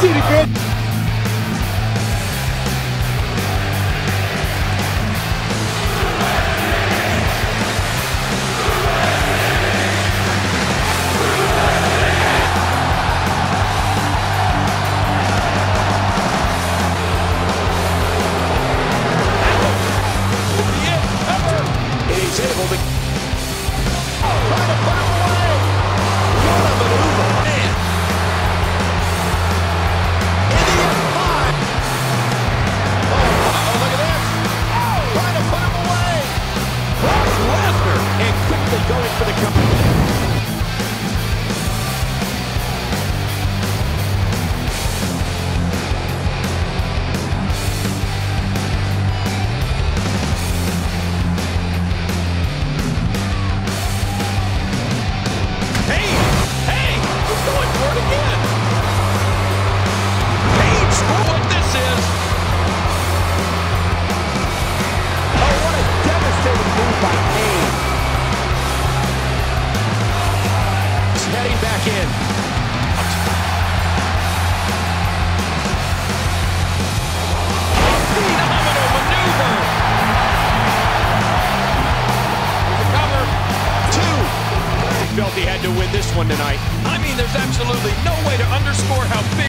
see the good. He's able to try to put him away. What a maneuver, man. In the F5. Oh, look at this. Trying to put him away. Brock Lesnar and quickly going for the cover. Heading back in. Phenomenal maneuver. The cover. 2. He felt he had to win this one tonight. I mean, there's absolutely no way to underscore how big